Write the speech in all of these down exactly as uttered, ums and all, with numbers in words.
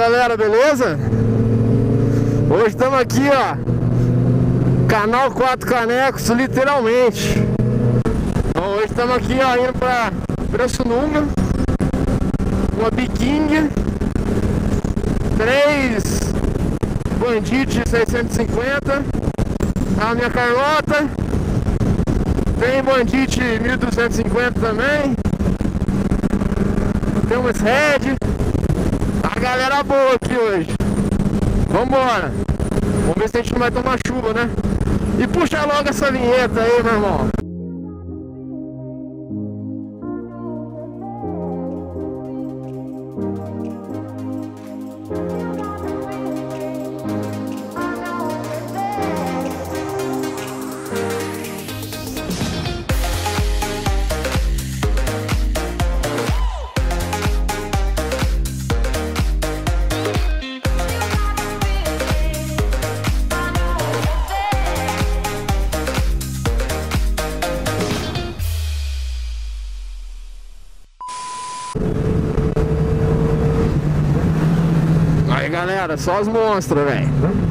galera, beleza? Hoje estamos aqui, ó, canal Quatro Canecos, literalmente. Então, hoje estamos aqui, ó, indo pra Preço Número, uma Biking, três Bandit seiscentos e cinquenta, a minha Carlota, tem Bandit mil duzentos e cinquenta também, tem umas Red. A galera boa aqui hoje. Vambora. Vamos ver se a gente não vai tomar chuva, né? E puxa logo essa vinheta aí, meu irmão. Aí galera, só os monstros, velho.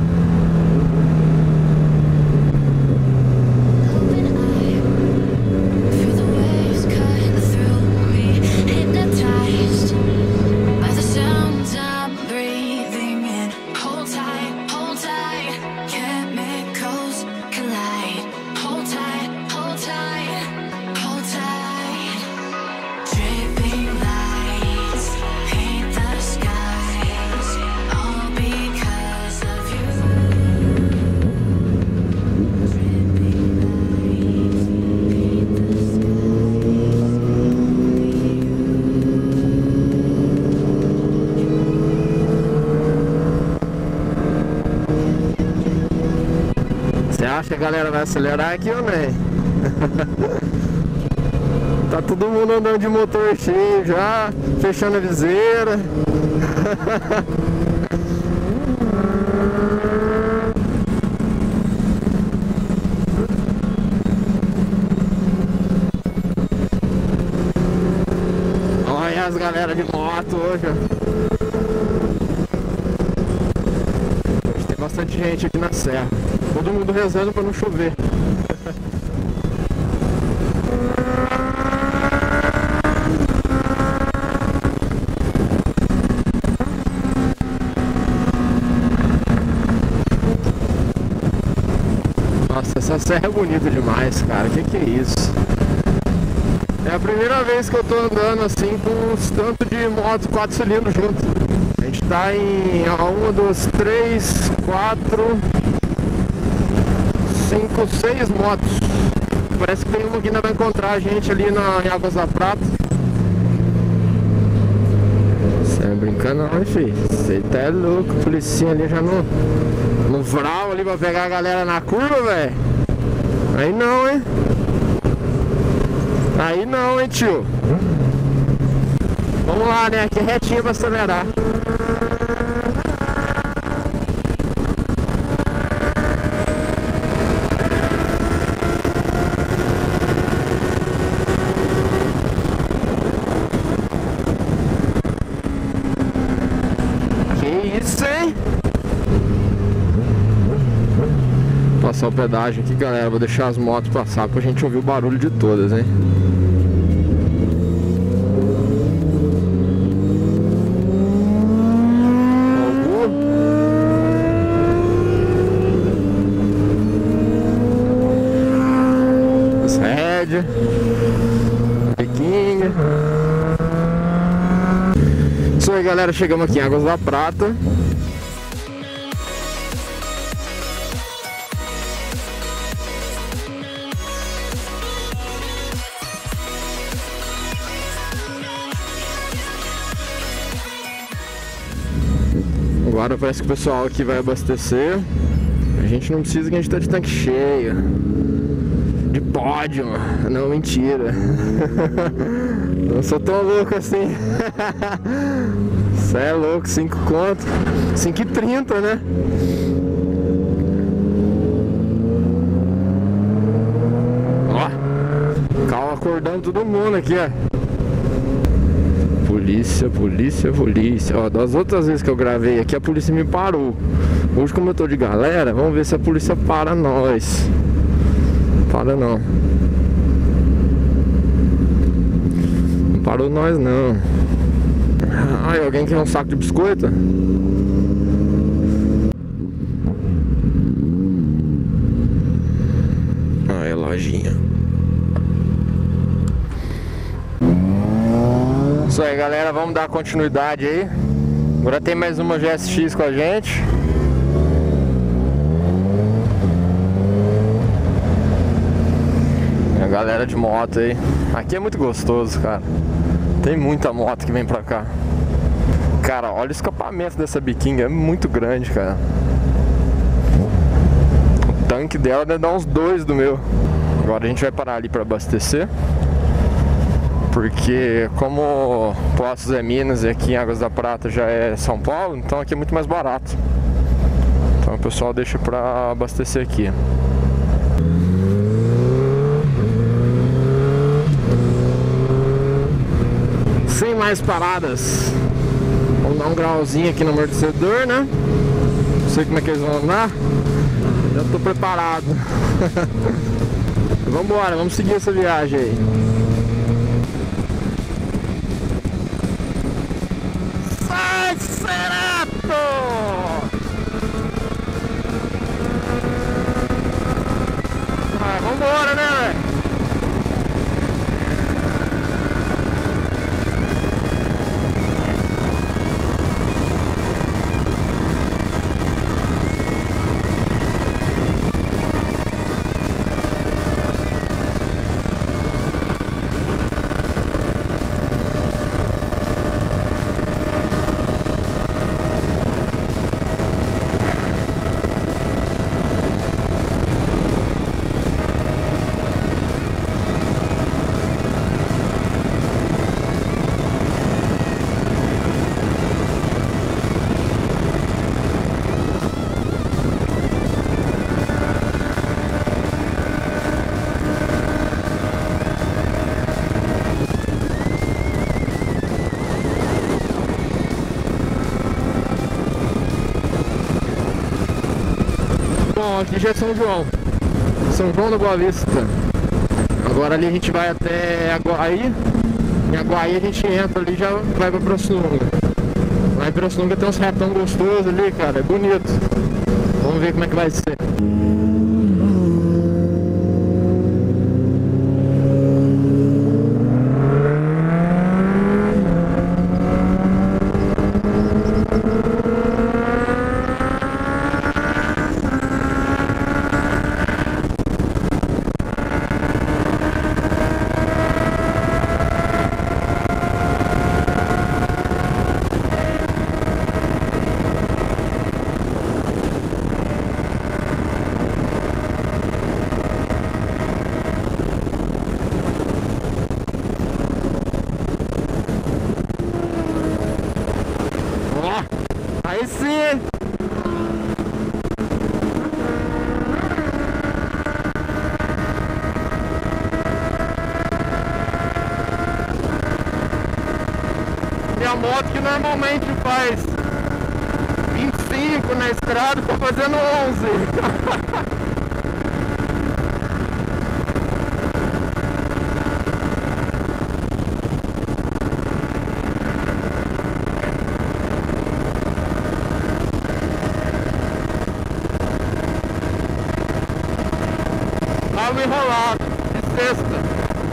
Você acha que a galera vai acelerar aqui ou nem? Tá todo mundo andando de motor cheio já, fechando a viseira. Olha as galera de moto hoje, ó. Tem bastante gente aqui na serra. Todo mundo rezando pra não chover. Nossa, essa serra é bonita demais, cara. Que que é isso? É a primeira vez que eu tô andando assim com uns tanto de motos quatro cilindros juntos. A gente tá em uma, duas, três, quatro, cinco, seis motos. Parece que tem uma que ainda vai encontrar a gente ali na, em Águas da Prata. Você não é brincando não, filho. Você tá louco, o policinha ali já no, no vral ali pra pegar a galera na curva, velho. Aí não, hein? Aí não, hein, tio? Vamos lá, né? Aqui é retinho pra acelerar. Isso, hein? Passar o pedágio aqui, galera. Vou deixar as motos passar pra gente ouvir o barulho de todas, hein? As Red, Biking. Isso aí, galera, chegamos aqui em Águas da Prata. Agora parece que o pessoal aqui vai abastecer. A gente não precisa, que a gente tá de tanque cheio. De pódio, não, mentira. Não sou tão louco assim. Cê é louco, cinco conto, cinco e trinta, né? Ó, calma, acordando todo mundo aqui, ó. polícia, polícia, polícia. Ó, das outras vezes que eu gravei aqui, a polícia me parou. Hoje, como eu tô de galera, vamos ver se a polícia para nós. Para não. Não parou nós, não. Ai, alguém quer um saco de biscoito? Ai, a lojinha. Isso aí, galera, vamos dar continuidade aí. Agora tem mais uma G S X com a gente. A galera de moto aí. Aqui é muito gostoso, cara. Tem muita moto que vem pra cá. Cara, olha o escapamento dessa biquinha, é muito grande, cara. O tanque dela deve dar uns dois do meu. Agora a gente vai parar ali pra abastecer. Porque como Poços é Minas e aqui em Águas da Prata já é São Paulo, então aqui é muito mais barato. Então o pessoal deixa pra abastecer aqui. Sem mais paradas. Vamos dar um grauzinho aqui no amortecedor, né? Não sei como é que eles vão andar. Já tô preparado. Vambora, vamos seguir essa viagem aí. Sai, Cerato! Ah, vambora, né, velho? Bom, aqui já é São João, São João da Boa Vista. Agora ali a gente vai até Aguaí. Em Aguaí a gente entra ali e já vai pra Pirassununga. Lá em Pirassununga tem uns retão gostosos ali, cara, é bonito. Vamos ver como é que vai ser. Aí sim! Tem a moto que normalmente faz vinte e cinco na estrada, tô fazendo onze. Tava enrolado, de sexta.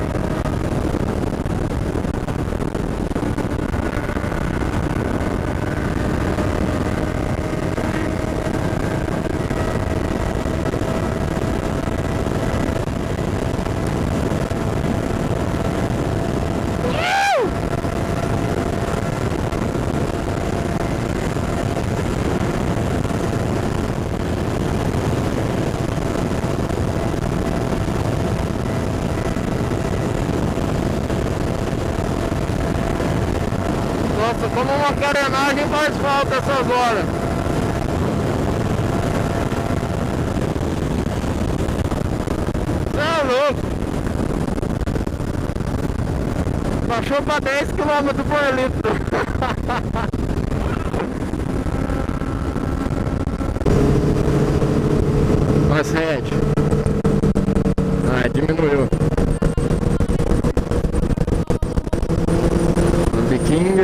Nossa, como uma carenagem faz falta essas horas. Você é louco. Baixou para dez quilômetros por litro. Mais red. Ah, diminuiu. O Viking.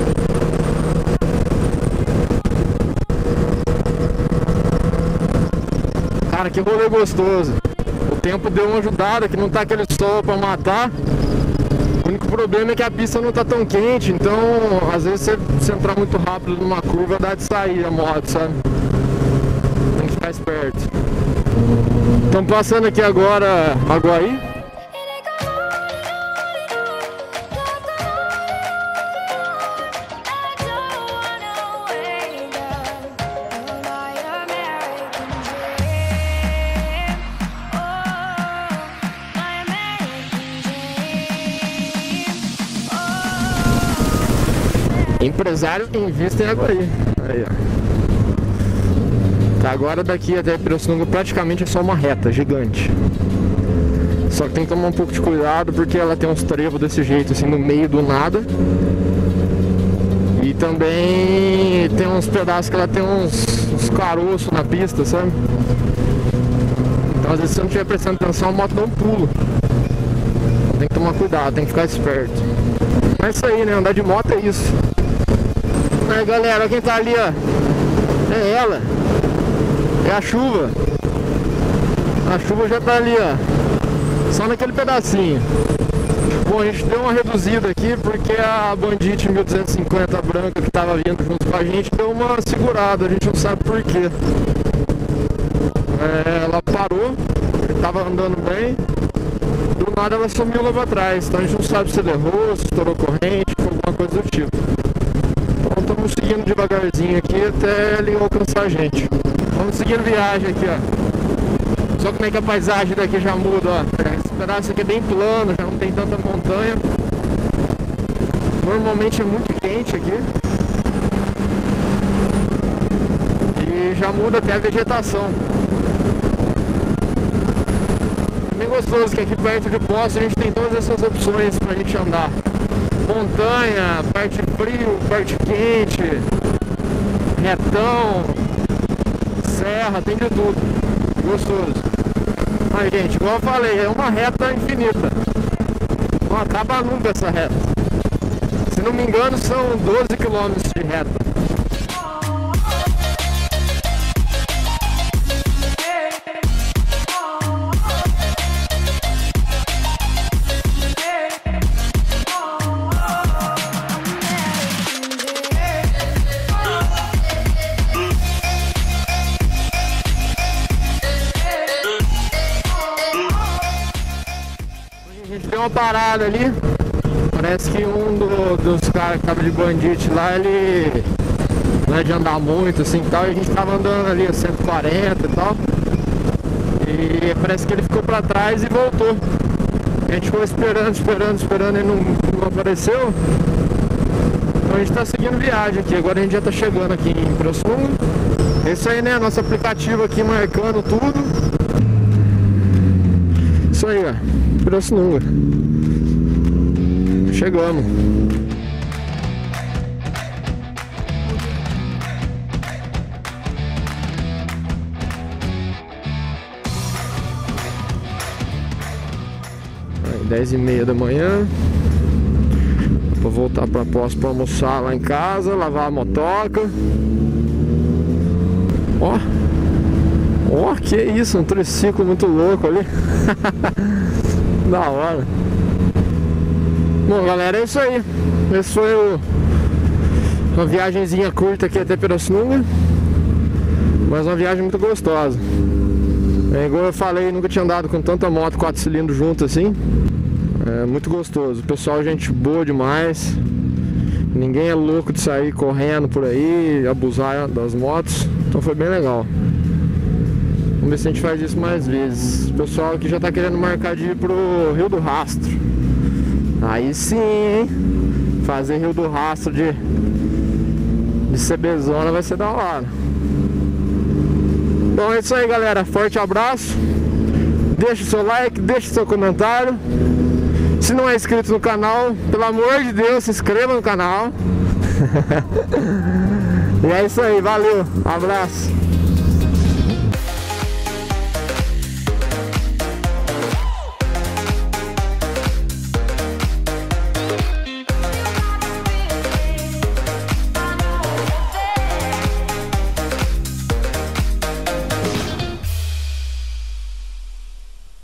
Cara, que rolê gostoso. O tempo deu uma ajudada, que não tá aquele sol pra matar. O único problema é que a pista não tá tão quente, então às vezes você, você entrar muito rápido numa curva dá de sair a moto, sabe? Tem que ficar esperto. Estamos passando aqui agora Maguaí. Empresário invista em Aguaí. Aí, ó. Tá, agora daqui até Pirassununga praticamente é só uma reta gigante. Só que tem que tomar um pouco de cuidado porque ela tem uns trevos desse jeito, assim, no meio do nada. E também tem uns pedaços que ela tem uns, uns caroços na pista, sabe? Então às vezes se você não estiver prestando atenção, a moto dá um pulo. Tem que tomar cuidado, tem que ficar esperto. Mas é isso aí, né? Andar de moto é isso. Aí galera, quem tá ali, ó, é ela, é a chuva. A chuva já tá ali, ó, só naquele pedacinho. Bom, a gente deu uma reduzida aqui porque a Bandit mil duzentos e cinquenta branca que tava vindo junto com a gente deu uma segurada, a gente não sabe por quê. É, ela parou, ele tava andando bem, do nada ela sumiu lá pra trás, então a gente não sabe se ele errou, se estourou corrente, ou alguma coisa do tipo. Estamos seguindo devagarzinho aqui até ele alcançar a gente. Vamos seguindo viagem aqui, ó. Só como é que a paisagem daqui já muda, ó. Esse pedaço aqui é bem plano, já não tem tanta montanha. Normalmente é muito quente aqui. E já muda até a vegetação. É bem gostoso que aqui perto de Poços a gente tem todas essas opções pra gente andar. Montanha, parte frio, parte quente, retão, serra, tem de tudo. Gostoso. Mas gente, igual eu falei, é uma reta infinita. Não acaba nunca essa reta. Se não me engano são doze quilômetros de reta. Deu uma parada ali, parece que um do, dos caras que tava de Bandit lá, ele não é de andar muito assim e tal, e a gente tava andando ali a cento e quarenta e tal, e parece que ele ficou pra trás e voltou. A gente ficou esperando, esperando, esperando, e não, não apareceu. Então a gente tá seguindo viagem aqui, agora a gente já tá chegando aqui em Pirassununga. É isso aí, né, nosso aplicativo aqui marcando tudo. Isso aí, ó, Pirassununga. Chegamos. Aí, dez e meia da manhã. Vou voltar pra Poços pra almoçar lá em casa, lavar a motoca. Ó. Ó, que isso, um triciclo muito louco ali. Da hora. Bom, galera, é isso aí. Esse foi o... uma viagenzinha curta aqui até Pirassununga. Mas uma viagem muito gostosa. É, igual eu falei, nunca tinha andado com tanta moto quatro cilindros junto assim. É muito gostoso. O pessoal, gente boa demais. Ninguém é louco de sair correndo por aí, abusar das motos. Então foi bem legal. Vamos ver se a gente faz isso mais vezes. O pessoal aqui já tá querendo marcar de ir pro Rio do Rastro. Aí sim, hein? Fazer Rio do Rastro de, de CBzona vai ser da hora. Bom, é isso aí, galera. Forte abraço. Deixe seu like, deixe seu comentário. Se não é inscrito no canal, pelo amor de Deus, se inscreva no canal. E é isso aí, valeu, um abraço.